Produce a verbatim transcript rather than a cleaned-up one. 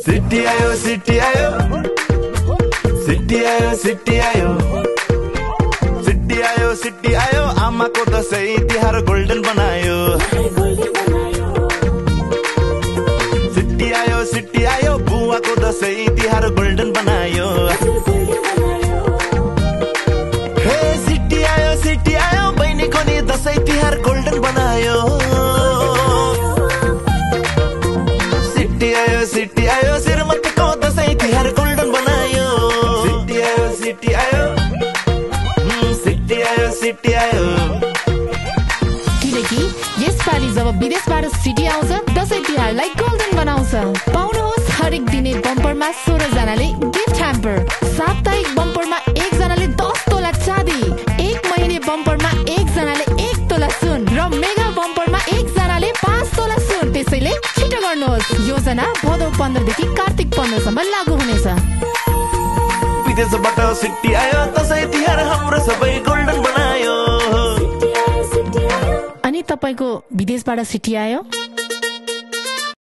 City आयो city आयो city आयो सिटी आयो सिटी आयो सिटी आयो आमाको दशैं तिहार गोल्डन बनायो सिटी आयो सिटी आयो बुवाको दशैं तिहार गोल्डन बनायो हे सिटी आयो सिटी आयो बहिनीको नि दशैं तिहार गोल्डन बनायो सिटी आयो सिटी आयो श्रीमतीको दशैं तिहार गोल्डन बनायो सिटी आयो सिटी आयो सिटी आयो सिटी आयो किनकि यसपालि जब विदेशबाट सिटी आउँछ दशैं तिहारलाई गोल्डन बनाउँछ। पाउनुहोस् हरेक दिने बम्परमा सोह्र जनाले गिफ्ट ह्याम्पर, साप्ताहिक बम्परमा एक जनाले दस तोला चाँदी, एक महिने बम्परमा एक जनाले एक तोला सुन र मेगा बम्परमा एक जनाले पाँच तोला सुन। त्यसैले छिटो गर्नुहोस्, योजना भदौ पन्ध्रदेखि कार्तिक पन्ध्रसम्म लागू हुनेछ। विदेशबाट सिटी आयो दशैं तिहार हाम्रो सबै गोल्डन बनायो। अनि तपाईको विदेशबाट सिटी आयो?